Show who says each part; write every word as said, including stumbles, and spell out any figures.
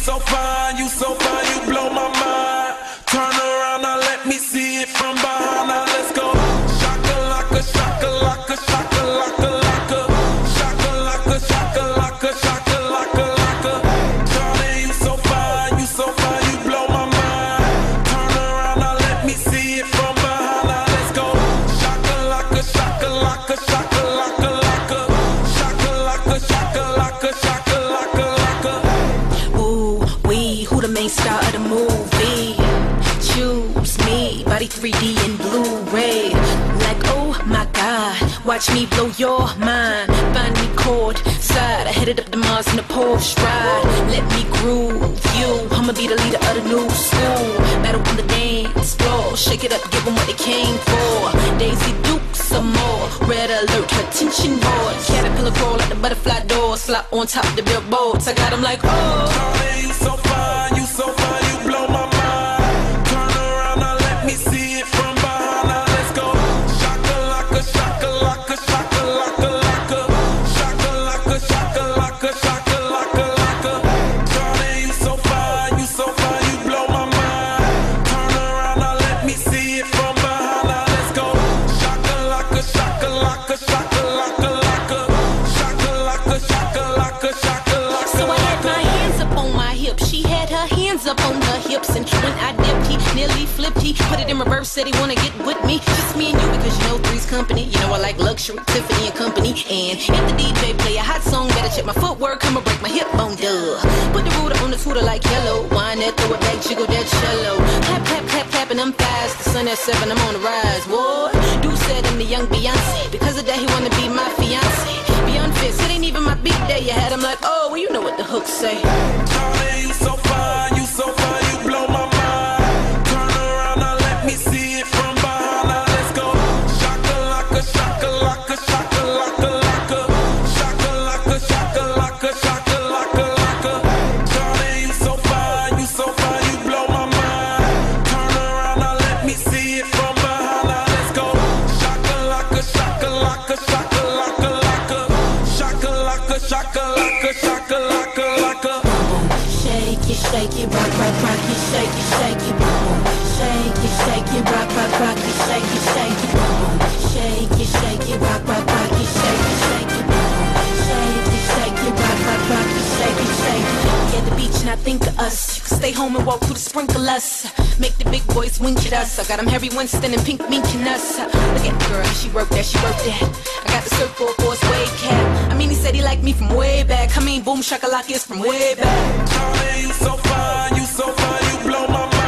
Speaker 1: so fine, you so fine, you blow my mind. Turn around, now let me see it from behind. Now let's go. Shaka-laka, shaka-laka, shaka-laka, laka. Shaka-laka, shaka-laka, shaka-laka, laka. Charlie, you so fine, you so fine, you blow my mind. Turn around, now let me see it from behind. Now let's go. Shaka-laka, shaka-laka, shaka-laka, laka. Shaka-laka, shaka-laka, shaka-laka, laka.
Speaker 2: Ooh, we, who the main star of the movie? Choose me, body three D and Blu-ray. Like, oh my God, watch me blow your mind. Find me chord side, I headed up to Mars in a Porsche ride. Let me groove you, I'ma be the leader of the new school. Battle on the dance floor, shake it up, give them what they came for. Daisy Duke some more, red alert, attention board. Caterpillar crawl like the butterfly door, slap on top of the billboards. I got them like, oh.
Speaker 1: Charlie, you so fine, you so fine, you blow my mind. Turn around, now let me see it from behind. Now let's go. Shaka-laka, shaka-laka, shaka-laka, laka. Shaka-laka, shaka-laka, shaka-laka, laka. Charlie, you so fine, you so fine, you blow my mind. Turn around, now let me see it from behind. Now let's go. Shaka-laka, shaka-laka, shaka-laka, laka. Shaka-laka, shaka-laka, shaka-laka.
Speaker 2: So I had my hands up on my hips, she had her hands up on her hips. And when I dipped, he nearly flipped, he put it in reverse, said he wanna get with me. Just me and you, because you know Three's company. You know I like luxury, Tiffany and company. And if the D J play a hot song, better check my footwork, I'ma break my hip bone, duh. Put the ruler on the tutor like yellow, wine that, throw it back, jiggle that cello. Clap, clap, clap, clapping, I'm fast, the sun at seven, I'm on the rise, boy. Dude said I'm the young Beyonce, because of that he wanna be my fiance. Beyond fits, it ain't even my big day, you had him like, oh, well you know what the hook say.
Speaker 1: Charlie, you so fine, you so fine, you blow my mind. Turn around, now let me see it from behind. Now let's go. Shaka-laka, shaka-laka, shaka-laka, laka. Shaka-laka, shaka-laka, shaka-laka, laka. Charlie, you so fine, you so fine, you blow my mind. Turn around, now let me see it from behind. Now let's go. Shaka-laka, shaka-laka, shaka-laka, laka. Shaka-laka, shaka-laka, shaka-laka, laka.
Speaker 2: Shake it, shake it, rock, rock, rock it, shake it, shake it, boom. Shake it, shake it, rock, rock, rock it, shake it, shake it, boom. Shake it, shake it, rock, rock, rock it, shake it, shake it, boom. Shake it, shake it, rock, rock, rock it, shake it, shake it. We at the beach and I think of us. You can stay home and walk through the sprinklers. Make the big boys wink at us. I got them Harry Winston and Pink minking us. Look at the girl, she worked that, she worked that. I got the surfboard for his wave cap. I mean, he said he liked me from way back. I mean, boom shakalaka is from way back.
Speaker 1: Charlie, you so fine, you so fine, you blow my mind.